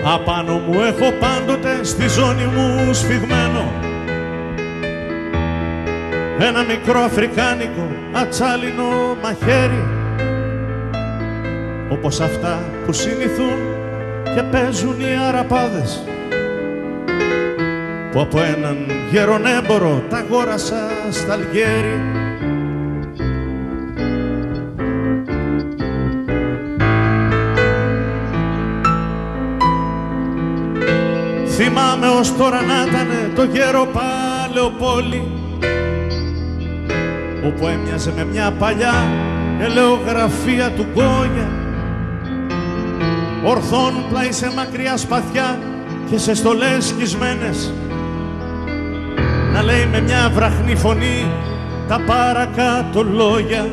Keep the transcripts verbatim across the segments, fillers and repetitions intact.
Απάνω μου έχω πάντοτε στη ζώνη μου σφιγμένο ένα μικρό αφρικάνικο ατσάλινο μαχαίρι, όπως αυτά που συνηθούν και παίζουν οι αραπάδες, που από έναν γερονέμπορο τα αγόρασα στα Αλγέρι. Θυμάμαι ως τώρα να ήτανε το γέρο Παλαιοπόλη, όπου έμοιαζε με μια παλιά ελαιογραφία του Γκόνια, ορθόν πλάι σε μακριά σπαθιά και σε στολές σκισμένες, να λέει με μια βραχνή φωνή τα παρακάτω λόγια.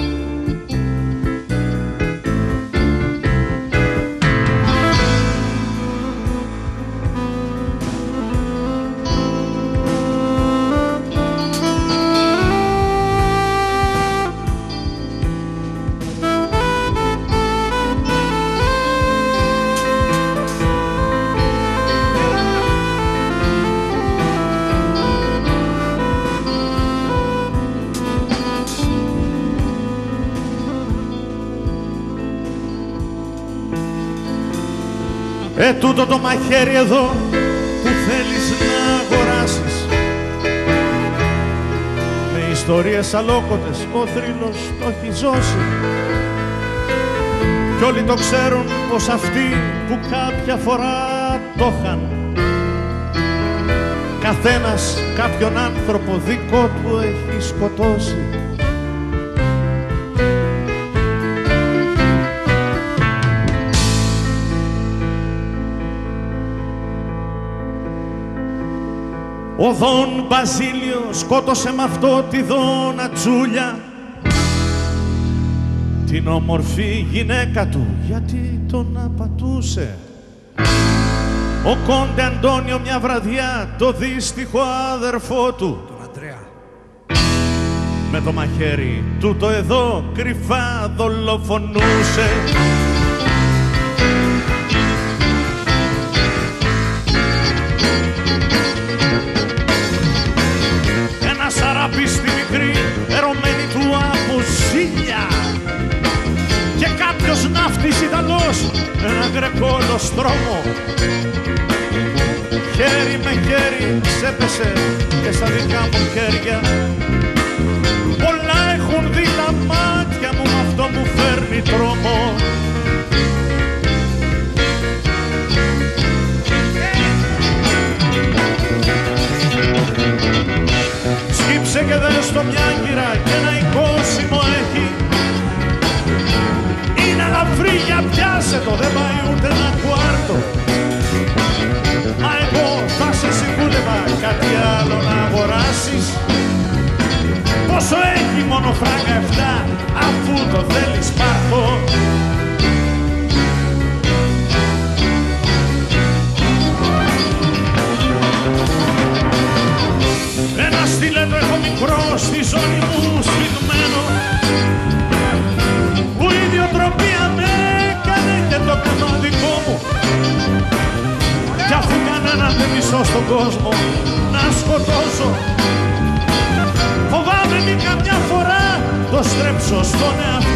Ε, τούτο το μαχαίρι εδώ που θέλεις να αγοράσεις, με ιστορίες αλόκοτες ο θρύλος το έχει ζώσει, κι όλοι το ξέρουν πως αυτοί που κάποια φορά το είχαν, καθένας κάποιον άνθρωπο δικό του έχει σκοτώσει. Ο Δον Μπαζίλιο σκότωσε με αυτό τη Δόνα Τζούλια, την όμορφη γυναίκα του, γιατί τον απατούσε. Ο Κόντε Αντώνιο μια βραδιά το δύστιχο αδερφό του, τον Αντρέα, με το μαχαίρι τούτο εδώ κρυφά δολοφονούσε. Στη μικρή ερωμένη του από ζήλια, και κάποιος ναύτης Ιταλός ένα γκρεκόλο στρώμο, χέρι με χέρι ξέπεσε και στα δικά μου χέρια. Πολλά έχουν δει τα μάτια μου, μ' αυτό μου φέρνει τρόμο. Σκύψε και δες το μια γύρα και ένα εικόσιμο έχει. Είναι αλαφρύ, για πιάσε το, δεν πάει ούτε ένα κουάρτο. Μα εγώ θα σε συμβούλευα κάτι άλλο να αγοράσεις. Πόσο έχει μόνο φράγκα εφτά, αφού το θέλεις πάρτο. Ένα στιλέτο έχω μικρό στη ζώνη μου σφιγμένο, που η ιδιοτροπία με έκανε και το πνεύμα δικό μου. Κι αφού κανέναν δεν μισώ στον κόσμο να σκοτώσω, φοβάμαι μη καμιά φορά το στρέψω στον εαυτό.